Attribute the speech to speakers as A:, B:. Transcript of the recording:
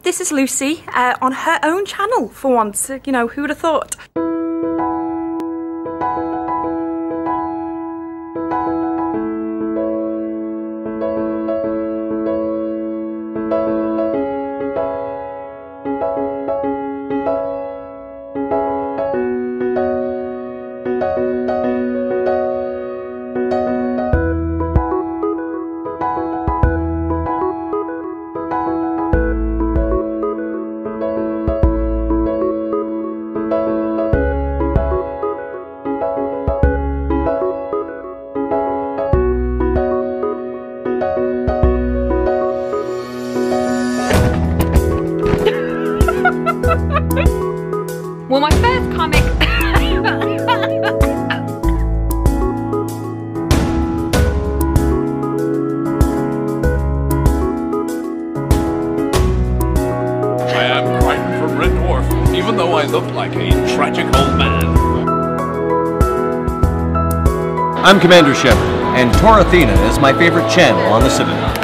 A: this is Lucy on her own channel for once. You know, who would have thought?
B: Well, my first comic.
C: I am Crichton from Red Dwarf, even though I look like a tragic old man.
D: I'm Commander Shepard, and Tor Athena is my favorite channel on the Citadel.